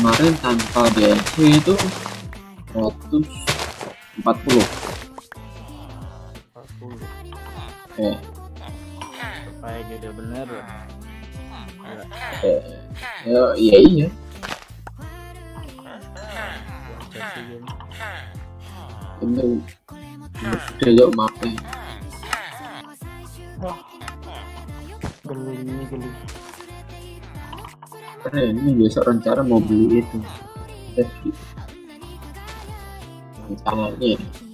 kemarin tanpa DLC itu 140. Supaya gede bener. Ya iya. Ini sudah jauh maafnya. Geli. Ini besok rencana mau beli itu. Rencananya.